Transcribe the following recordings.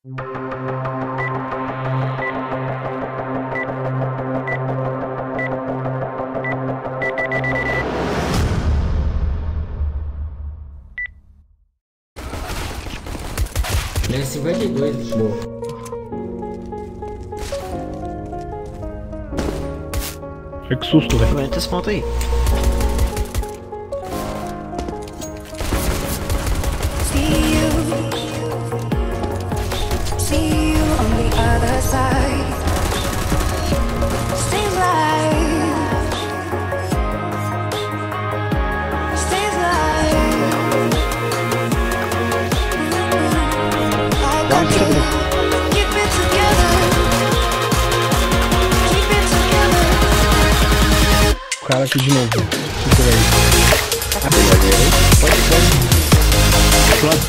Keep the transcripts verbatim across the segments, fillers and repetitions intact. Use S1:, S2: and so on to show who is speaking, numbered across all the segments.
S1: É cinquenta e dois, boa.
S2: Que susto, velho.
S3: Aguenta esse ponto aí.
S2: O cara aqui de novo. Fica aí.
S1: Pode, pode.
S2: Pronto.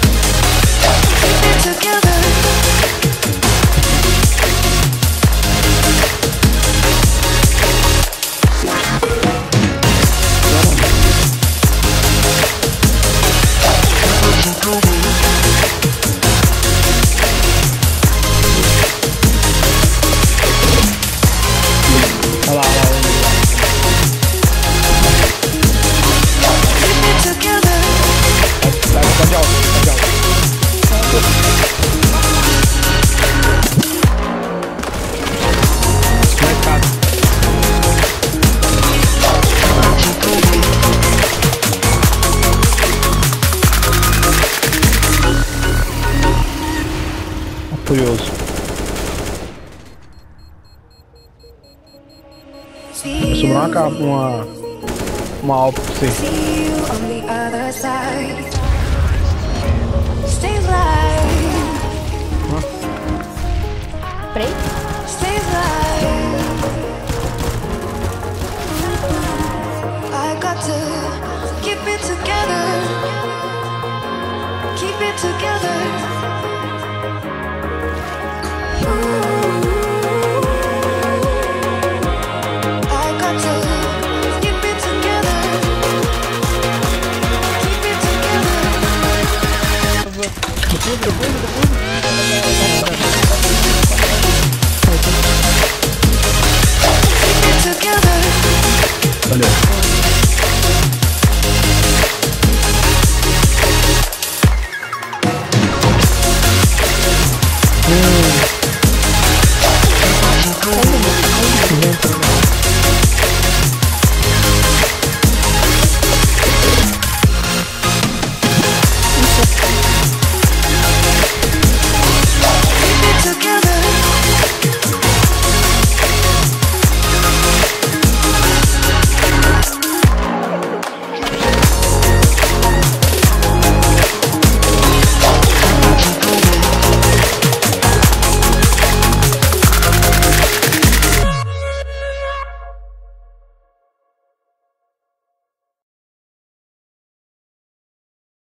S2: Olha lá, olha lá. Tá de alto, tá de alto. Marcado. Furioso. Vai sobrar uma capa, uma. Uma alpa pra você.
S4: Peraí.
S2: Valeu.